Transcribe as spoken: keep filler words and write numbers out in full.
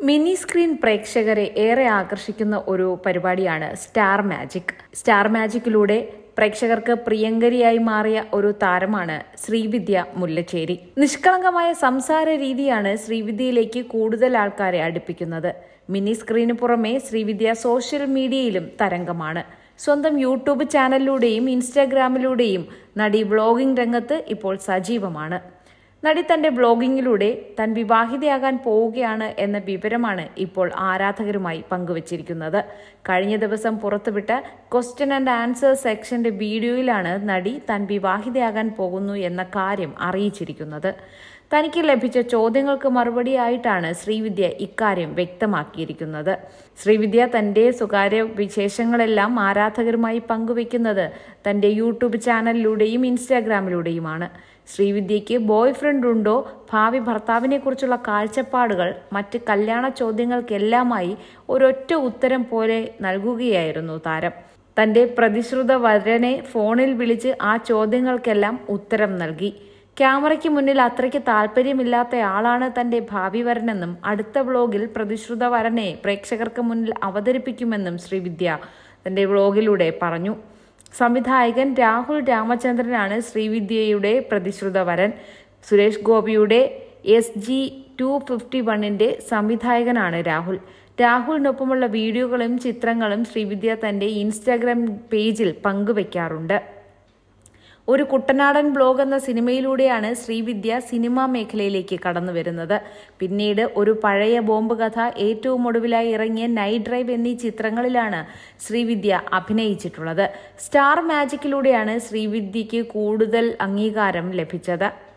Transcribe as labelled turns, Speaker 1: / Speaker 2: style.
Speaker 1: Mini screen പ്രേക്ഷകരെ ഏറെ ആകർഷിക്കുന്ന ഒരു പരിപാടിയാണ് സ്റ്റാർ മാജിക്. സ്റ്റാർ മാജിക്കിലൂടെ പ്രേക്ഷകർക്ക് പ്രിയങ്കരിയായി മാറിയ ഒരു താരമാണ് ശ്രീവിദ്യ മുല്ലച്ചേരി. നിഷ്കളങ്കമായ സംസാര രീതിയാണ് ശ്രീവിദ്യയിലേക്ക് കൂടുതൽ ആൾക്കാരെ അടുപ്പിക്കുന്നത്. മിനി സ്ക്രീന് പുറമെ ശ്രീവിദ്യ സോഷ്യൽ മീഡിയയിലും തരംഗമാണ്. സ്വന്തം യൂട്യൂബ് ചാനലിലൂടെയും ഇൻസ്റ്റാഗ്രാമിലൂടെയും നടി വ്ളോഗിംഗ് രംഗത്ത് ഇപ്പോൾ സജീവമാണ്. നടി തന്റെ ബ്ലോഗിങ്ങിലൂടെ താൻ വിവാഹിതയാകാൻ പോവുകയാണ് എന്ന വിവരമാണ് ഇപ്പോൾ ആരാധകരുമായി പങ്കുവച്ചിരിക്കുന്നത്. കഴിഞ്ഞ ദിവസം പുറത്തുവിട്ട ക്വസ്റ്റ്യൻ ആൻഡ് ആൻസർ സെക്ഷന്റെ വീഡിയോയിലാണ് നടി താൻ വിവാഹിതയാകാൻ പോകുന്നു എന്ന കാര്യം അറിയിച്ചിരിക്കുന്നത്. തനിക്ക് ലഭിച്ച ചോദ്യങ്ങൾക്ക് മറുപടിയായിട്ടാണ് ശ്രീവിദ്യ ഇക്കാര്യം വ്യക്തമാക്കിയിരിക്കുന്നത്. ശ്രീവിദ്യ തന്റെ സ്വകാര്യ വിശേഷങ്ങളെല്ലാം ആരാധകരുമായി പങ്കുവെക്കുന്നത് തന്റെ യൂട്യൂബ് ചാനലിലൂടെയും ഇൻസ്റ്റാഗ്രാമിലൂടെയുമാണ്. ശ്രീവിദ്യയ്ക്ക് ബോയ് ഫ്രണ്ട് ഉണ്ടോ, ഭാവി ഭർത്താവിനെ കുറിച്ചുള്ള കാഴ്ചപ്പാടുകൾ, മറ്റ് കല്യാണ ചോദ്യങ്ങൾക്കെല്ലാമായി ഒരൊറ്റ ഉത്തരം പോലെ നൽകുകയായിരുന്നു താരം. തന്റെ പ്രതിശ്രുത വരനെ ഫോണിൽ വിളിച്ച് ആ ചോദ്യങ്ങൾക്കെല്ലാം ഉത്തരം നൽകി. ക്യാമറയ്ക്ക് മുന്നിൽ അത്രയ്ക്ക് താല്പര്യമില്ലാത്തയാളാണ് തന്റെ ഭാവി വരനെന്നും അടുത്ത വ്ളോഗിൽ പ്രതിശ്രുത വരനെ പ്രേക്ഷകർക്ക് മുന്നിൽ അവതരിപ്പിക്കുമെന്നും ശ്രീവിദ്യ തന്റെ വ്ളോഗിലൂടെ പറഞ്ഞു. സംവിധായകൻ രാഹുൽ രാമചന്ദ്രനാണ് ശ്രീവിദ്യയുടെ പ്രതിശ്രുത വരൻ. സുരേഷ് ഗോപിയുടെ എസ് ജി ടു ഫിഫ്റ്റി വണ്ണിന്റെ സംവിധായകനാണ് രാഹുൽ. രാഹുലിനൊപ്പമുള്ള വീഡിയോകളും ചിത്രങ്ങളും ശ്രീവിദ്യ തന്റെ ഇൻസ്റ്റാഗ്രാം പേജിൽ പങ്കുവെക്കാറുണ്ട്. ഒരു കുട്ടനാടൻ ബ്ലോഗ് എന്ന സിനിമയിലൂടെയാണ് ശ്രീവിദ്യ സിനിമാ മേഖലയിലേക്ക് കടന്നു വരുന്നത്. പിന്നീട് ഒരു പഴയ ബോംബ് കഥ, ഏറ്റവും ഒടുവിലായി ഇറങ്ങിയ നൈറ്റ് ഡ്രൈവ് എന്നീ ചിത്രങ്ങളിലാണ് ശ്രീവിദ്യ അഭിനയിച്ചിട്ടുള്ളത്. സ്റ്റാർ മാജിക്കിലൂടെയാണ് ശ്രീവിദ്യയ്ക്ക് കൂടുതൽ അംഗീകാരം ലഭിച്ചത്.